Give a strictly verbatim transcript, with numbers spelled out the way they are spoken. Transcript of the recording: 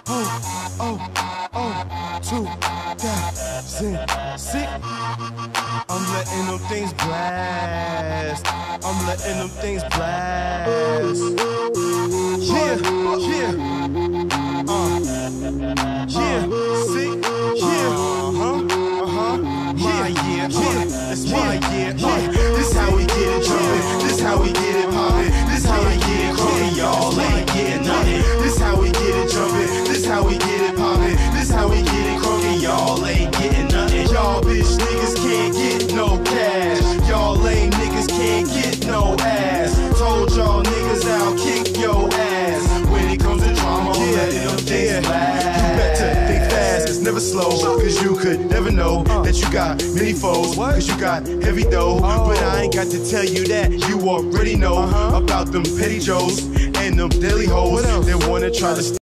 oh, oh, oh, two thousand six. I'm letting them things blast. I'm letting them things blast. Yeah, yeah, uh, yeah, sick, yeah, uh-huh, uh-huh, yeah, yeah, yeah, that's my yeah, yeah. This how we get it jumpin', this how we get it poppin', this how we get it crunkin', y'all ain't getting nothing. This how we get it jumpin', this how we get it poppin', this how we get it crunkin', y'all ain't getting nothing. Y'all bitch niggas can't get no cash, y'all lame niggas can't get no ass. Told y'all niggas I'll kick your ass. When it comes to drama, I'm letting them things blast. You better think fast, it's never slow, cause you could never know that you got many foes, cause you got heavy dough. But I ain't got to tell you that, you already know about them petty joes and them daily hoes that wanna try to